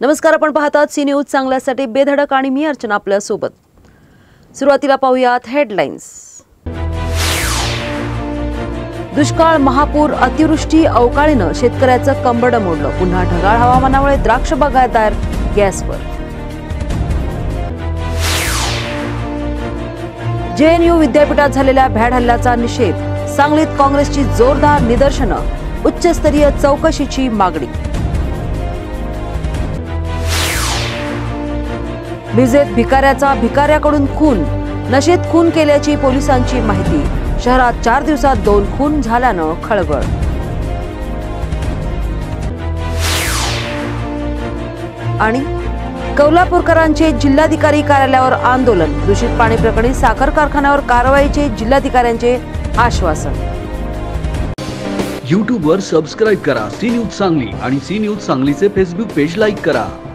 नमस्कार, आपण पाहतात सी न्यूज चांगल्यासाठी बेधडक आणि मी अर्चना आपल्या सोबत। सुरुवातीला पाहूयात हेडलाईन्स। दुष्काळ, महापूर, अतिवृष्टी, अवकाळीनं शेतकऱ्याचं कंबरड मोडलं। पुन्हा ढगाळ हवामानामुळे द्राक्ष बागायतदार गॅसवर। जेएनयू विद्यापीठात झालेल्या भ्याड हल्ल्याचा निषेध। सांगलीत काँग्रेसची जोरदार निदर्शनं, उच्चस्तरीय चौकशीची मागणी। भिजेत भिकाऱ्याचा भिकाऱ्याकडून खून, नशेत खून केल्याची पोलिसांची माहिती। शहरात 4 दिवसात 2 खून झाल्यानं खळबळ। आणि कोल्हापूरकरांचे जिल्हाधिकारी कार्यालयावर आंदोलन। दूषित पाणी प्रकरणी साखर कारखान्यावर कारवाईचे जिल्हाधिकाऱ्यांचे आश्वासन। YouTube वर सबस्क्राइब करा सी न्यूज सांगली आणि सी न्यूज सांगलीचे फेसबुक पेज लाईक करा।